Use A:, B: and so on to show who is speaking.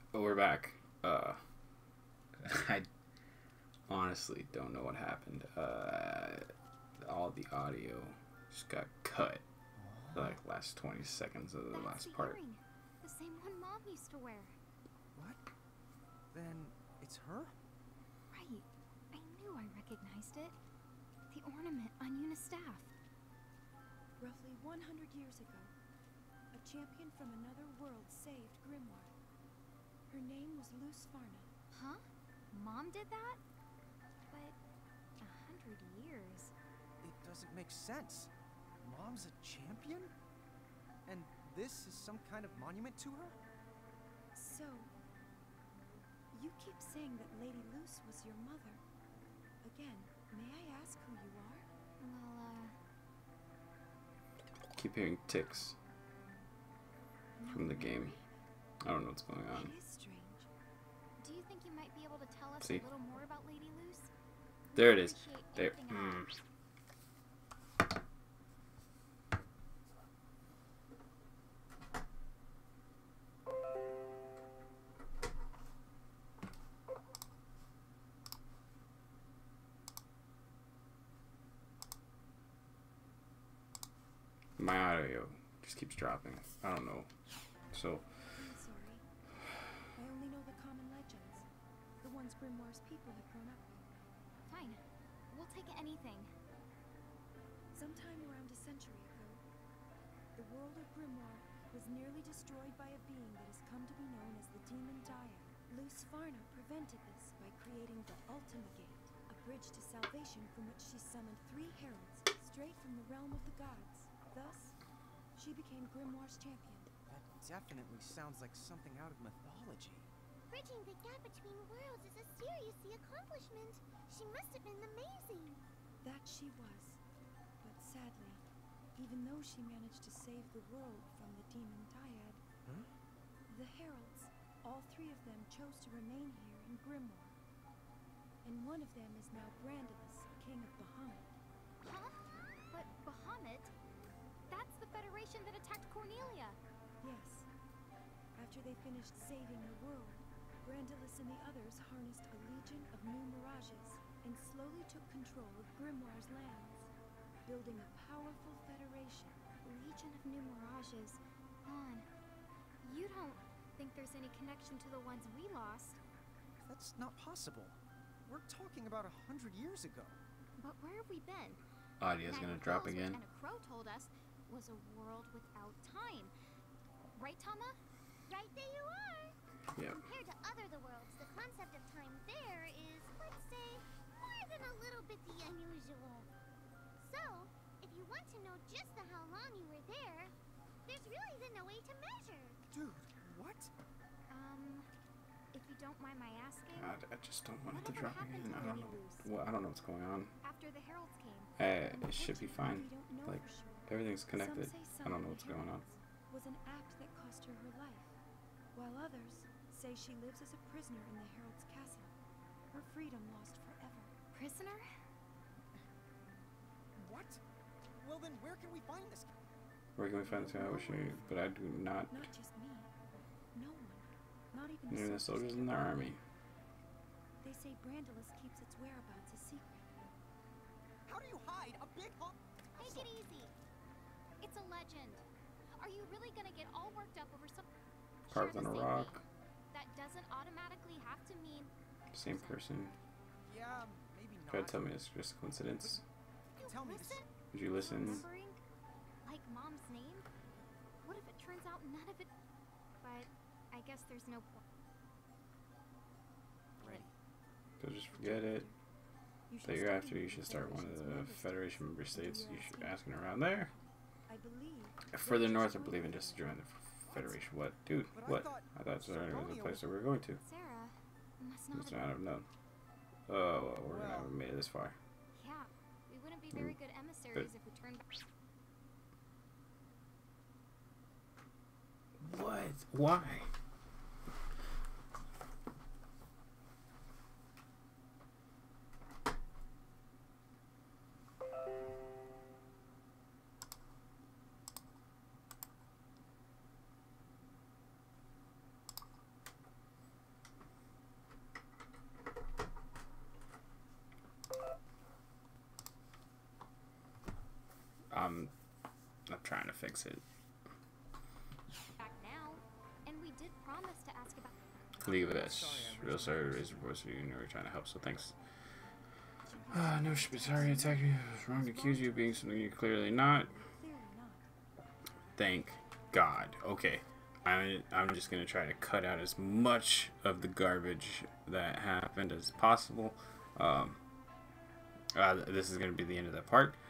A: But we're back. I honestly don't know what happened. All the audio just got cut for like last 20 seconds of the
B: That's
A: last
B: the
A: part.
B: earring. The same one Mom used to wear.
C: What? Then it's her?
B: Right. I knew I recognized it. The ornament on Yuna's staff.
D: Roughly 100 years ago, a champion from another world saved Grimoire. Her name was Luce Farna.
B: Huh? Mom did that? But 100 years.
C: It doesn't make sense. Mom's a champion? And this is some kind of monument to her?
D: So, you keep saying that Lady Luce was your mother. Again, may I ask who you are?
B: Well,
A: Keep hearing ticks from the game. I don't know what's going on.
D: It is strange.
B: do you think you might be able to tell us
A: See?
B: a little more about Lady Luce?
A: There it is.
B: Appreciate
A: There.
B: anything else.
A: My audio just keeps dropping. I don't know. So,
D: I'm sorry. I only know the common legends. The ones Grimoire's people have grown up with.
B: Fine. We'll take anything.
D: Sometime around a century ago, the world of Grimoire was nearly destroyed by a being that has come to be known as the Demon Dyad. Luce Farna prevented this by creating the Ultima Gate, a bridge to salvation from which she summoned 3 heralds straight from the realm of the gods. Thus, she became Grimoire's champion.
C: That definitely sounds like something out of mythology.
E: Bridging the gap between worlds is a serious accomplishment. She must have been amazing.
D: That she was. But sadly, even though she managed to save the world from the Demon Dyad,
C: Huh?
D: the heralds, all 3 of them chose to remain here in Grimoire. And one of them is now Brandalus, King of Bahamut.
B: Huh? But Bahamut? That's the Federation that attacked Cornelia.
D: Yes. After they finished saving the world, Brandalus and the others harnessed a legion of new mirages and slowly took control of Grimoire's lands, building a powerful federation.
B: Legion of New Mirages. On. You don't think there's any connection to the ones we lost?
C: That's not possible. We're talking about 100 years ago.
B: But where have we been?
A: audio's gonna drop
B: Niagara Falls,
A: again.
B: which Anna Crow told us was a world without time. Right, Tama?
E: Right there you are.
A: Yep.
E: Compared to other the worlds, the concept of time there is, let's say, more than a little bit the unusual. So, if you want to know just how long you were there, there's really then no way to measure.
C: Dude, what?
B: If you don't mind my asking,
A: God, I just don't want it to
B: Whatever
A: drop
B: happened
A: again.
B: to
A: I don't
B: Lady
A: know.
B: Luce?
A: Well, I don't know what's going on.
B: after the heralds came,
A: It should be fine.
D: We don't know
A: Like,
D: for sure.
A: everything's connected.
D: Some say
A: I don't know
D: summoning
A: what's going on.
D: heralds was an act that cost her her life, while others say she lives as a prisoner in the Herald's castle, her freedom lost forever.
B: prisoner?
C: What? Well then, where can we find this guy?
A: Where can we find this guy? I wish I, but I do not.
D: Not just me. No one. Not even
A: Near the
D: the
A: soldiers in the army.
D: They say Brandalus keeps its whereabouts a secret.
C: How do you hide a big hunk?
B: Take it easy. It's a legend. Are you really gonna get all worked up over some
A: Carved
B: share
A: on
B: the
A: a
B: same
A: rock.
B: name? That doesn't automatically have to mean
A: Same person.
C: Yeah, maybe not.
A: Try to tell me it's just a coincidence.
C: Tell me this.
B: listen.
A: Would you listen?
B: Remembering, like Mom's name. What if it turns out none of it? But I guess there's no point.
C: Ready.
A: So just forget it.
D: You should
A: That you're
D: study
A: after, you
D: the
A: should start one of
D: Federation's
A: the
D: member states
A: Federation member
D: and do
A: states.
D: your
A: You
D: own
A: should
D: thing.
A: ask around there.
D: I believe.
A: Further
D: that
A: north, I
D: you
A: believe in
D: should
A: just to join the Federation. What?
C: But
A: Dude,
C: I
A: what?
C: thought
A: I thought Sarnia was the
C: Sarnia
A: place that we were going to.
B: Sarah must not
A: Must
B: have.
A: not have known. Oh, well, we're gonna
C: Well.
A: have made it this far.
B: Yeah, we wouldn't be very good emissaries if we turned back.
A: What? Why? I'm trying to fix it.
B: Back now, and we did promise to ask about.
A: Leave this. Real sorry to raise your voice. You know we're trying to help. So thanks. No, sorry, attacked me. It was wrong to accuse you of being something you're clearly not.
D: Clearly not.
A: Thank God. Okay. I'm just gonna try to cut out as much of the garbage that happened as possible. This is gonna be the end of that part.